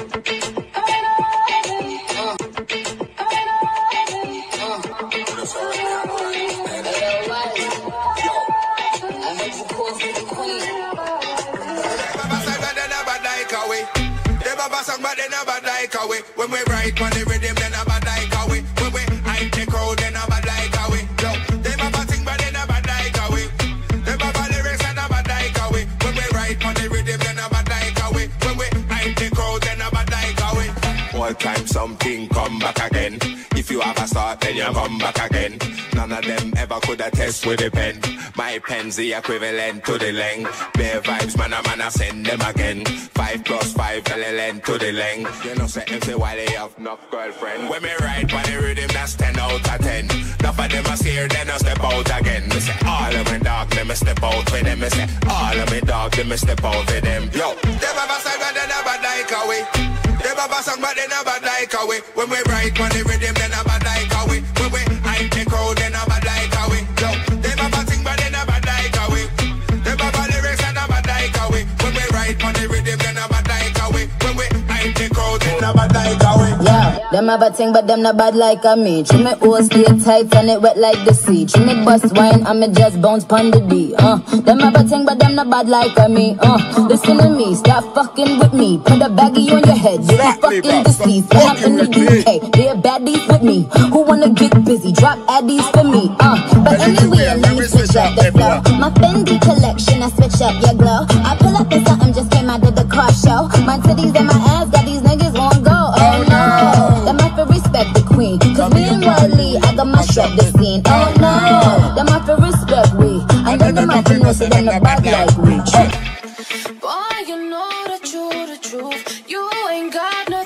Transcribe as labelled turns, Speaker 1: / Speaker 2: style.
Speaker 1: When we ride on the rhythm, then a bad like away. When we hype the crowd, then a bad like away. Yo, them have a thing, but then a bad like away. Them have a lyrics and a bad like away. When we ride on the rhythm, then a bad like away. When we hype the crowd, then a bad like away. All time something come back again. If you have a start, then you come back again. None of them ever could attest with a pen. My pen's the equivalent to the length. Bare vibes, man, I send them again. 5 + 5 LLN to the length. You know, say if they why they have enough girlfriend. When me ride by the rhythm, that's 10 out of 10. Enough of them are scared, then I step out again. Me say all of me dog, then me step out for them. Me say all of me dog, then me step out for them. Yo, them have a side, but they never like away. Them have a song, but they never like away. When we ride by the rhythm, then never like away. When we hype the crowd, then never like away. Yo, them have a thing, but they never like away. Them have a lyrics and never like away. When we ride by the rhythm, then never like away. When we hype the crowd, then never like away.
Speaker 2: Yeah, them have a thing, but them not bad like a me. Trim me all stay tight and it wet like the sea. Trim me bust wine and me just bounce pon the D. Them have a thing, but them not bad like a me. Listen to me, stop fucking with me. Put a baggie on your head, you fucking deceased. When I'm in the UK, they're baddies with me. Who wanna get busy? Drop addies for me. But anyway, let me switch up the flow. My Fendi collection, I switch up your glow. I pull up and something just came out of the car show. My titties and my ass got these niggas on go. Oh no, them have to respect the queen. Cause me and Riley, I got my shot the scene. Oh no, them have to respect we. I know them have to know so them not bad like we.
Speaker 3: Boy, you know the truth. You ain't got no